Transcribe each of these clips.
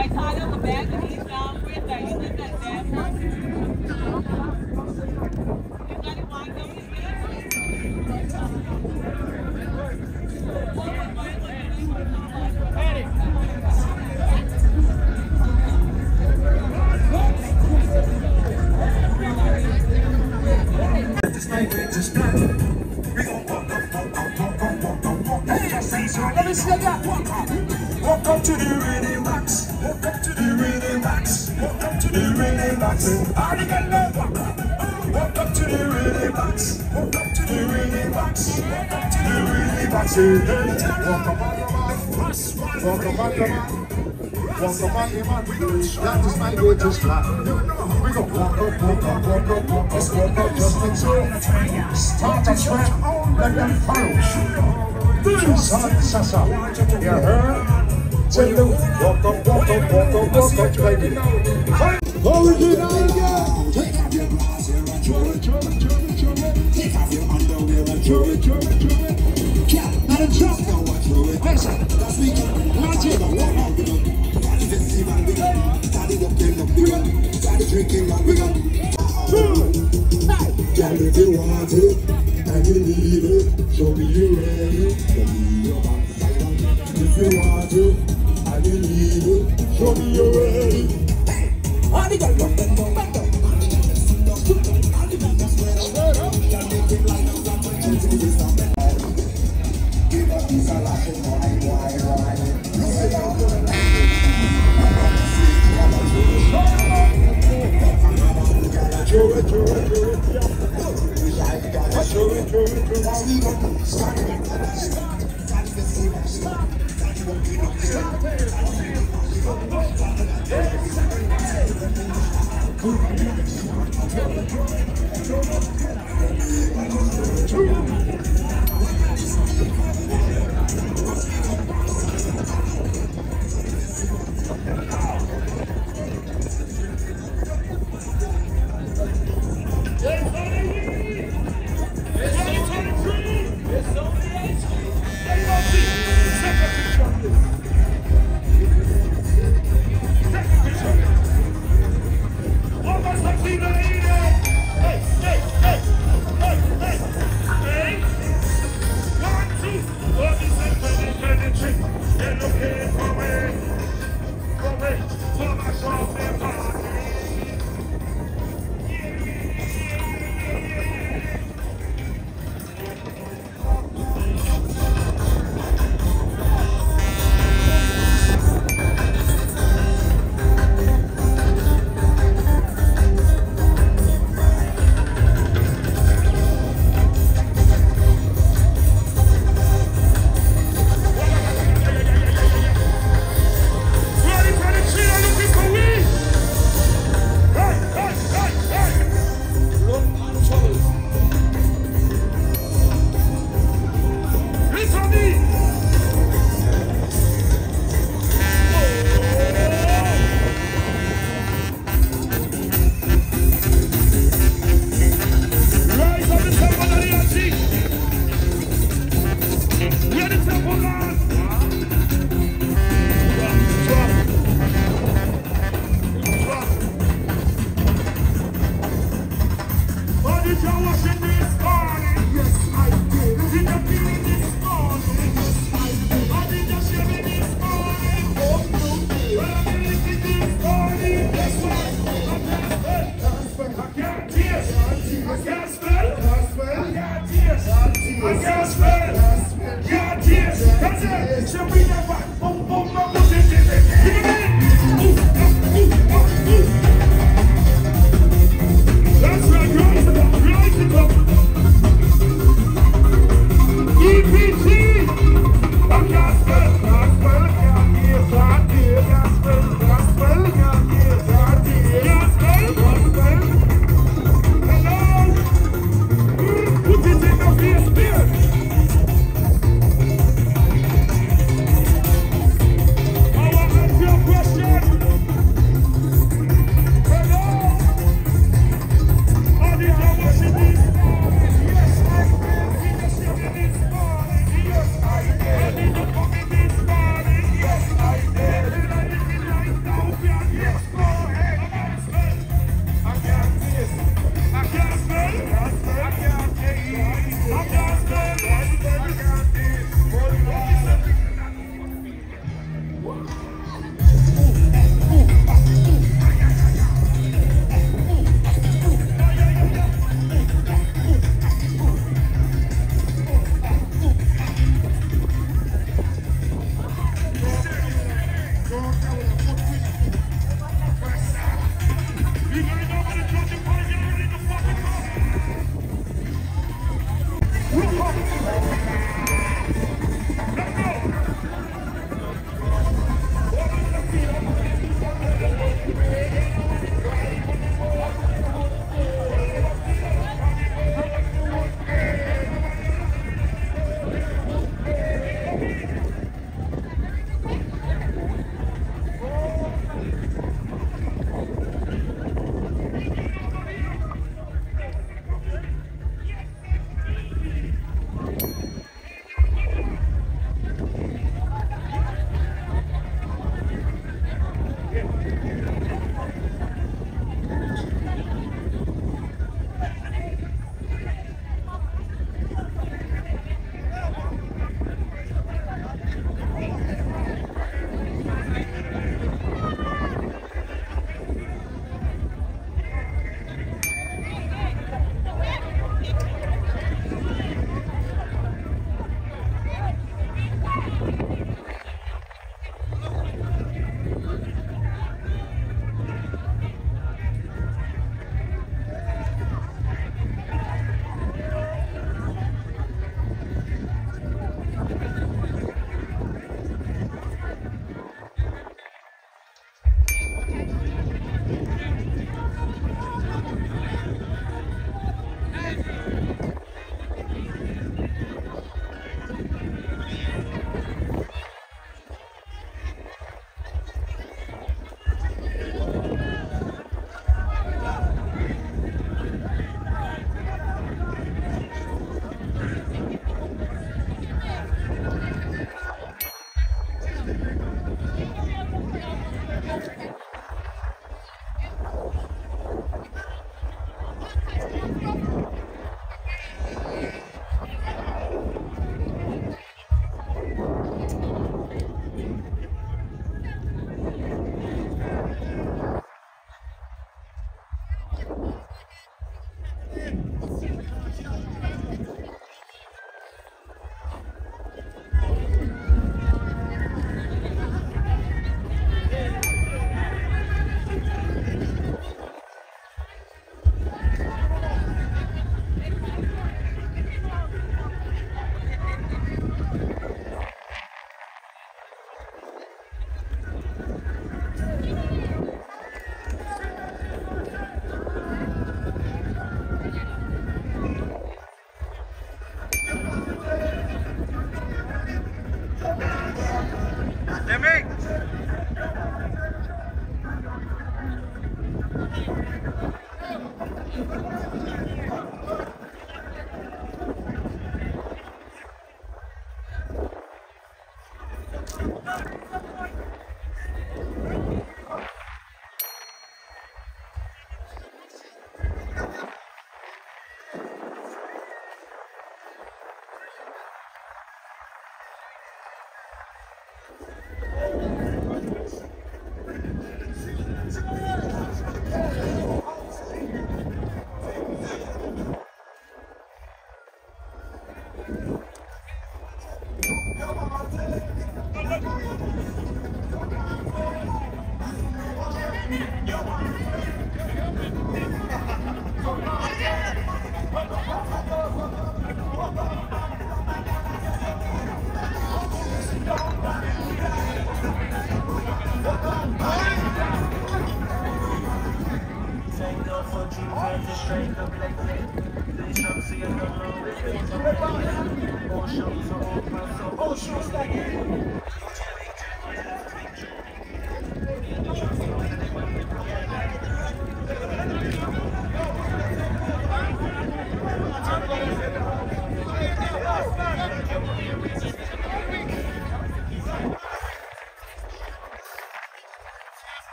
Let me see that. Walk up to the rhythm box. Walk up to the rhythm box. Walk up to the rhythm box. All get love. Walk up to the rhythm box. Walk up to the rhythm box. Walk up to the rhythm box. Walk up on your man. Walk up on your man. Walk up on your man. That is my greatest plan. We go walk up, walk up, walk up, walk up, walk up, just like so. Start a sweat, let them follow. Sasa, you heard? Tell them, walk up, walk up, walk up, walk up, baby. Original, yeah. Take off your gloves and throw it. Take off your underwear and throw it. Yeah, not a jump. Listen, that's me. Watch it. Daddy festive and we got. Daddy walking up, we got. Daddy drinking and we got. Girl, if you want it and you need it, show me you ready. Show me your backside. If you want it and you need it, show me you ready. All the girls rock them down, back down. All the girls sit down, sit down. All the girls swear up. Girl, make them line up and put you to this and that. Give up this a lash and why. Look at that. Show it.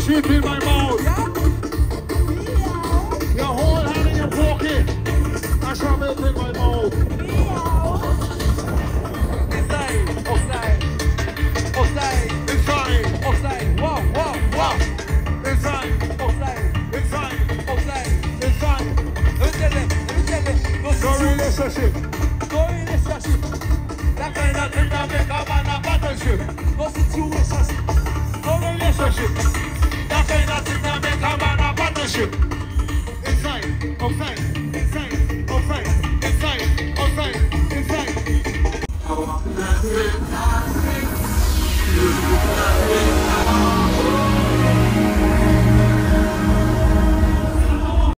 shit in my mouth. Your whole hand in your pocket. I shove it in my mouth. Inside, outside, outside, Inside, outside, wow, wow, wow. inside, Outside, inside, outside. inside. No relationship. No relationship. That kind of thing that make a man a partnership. No situation. No relationship. That kind of thing that make a man a partnership. Inside, outside, inside, outside, inside, outside, inside.